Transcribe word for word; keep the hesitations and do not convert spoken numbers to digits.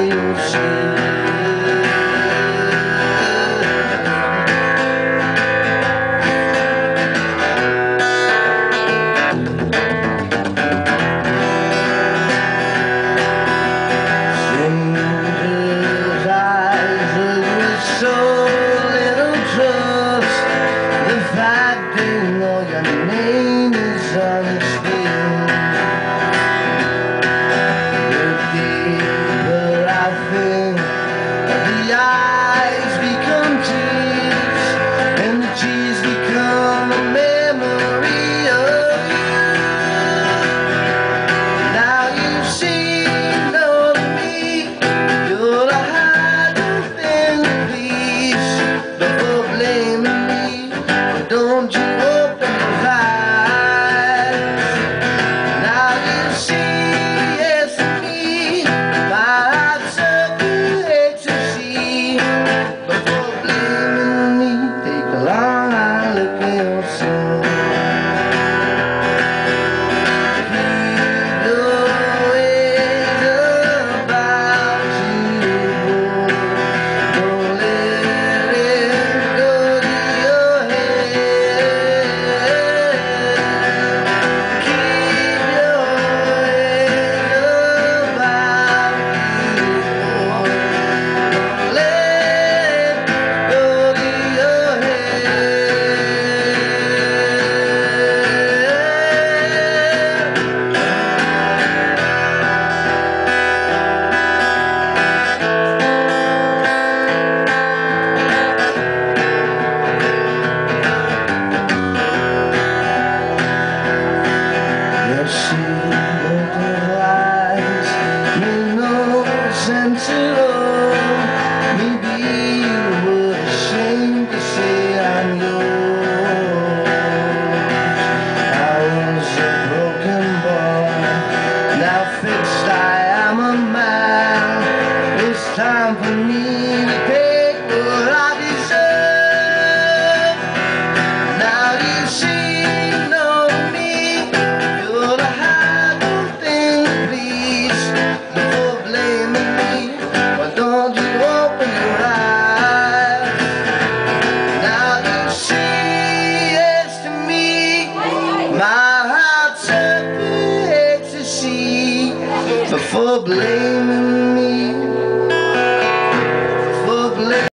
you'll see. So little trust, the fact they know your name is on the screen. The deeper I think, the eyes become tears, and the tears become a memory of you. Now you see, know me, you're the don't you open your eyes. Now you see it's me. My heart's so good to see. Before blaming me, take a long eye look at yourself. Keep your ways about you. Don't let it go to your head. She opened eyes, made no sense at all. Maybe you were ashamed to say I'm yours. I was a broken boy, now fixed I am a man. It's time for me to take what I deserve. Now you see. My heart's happy to see before blaming me.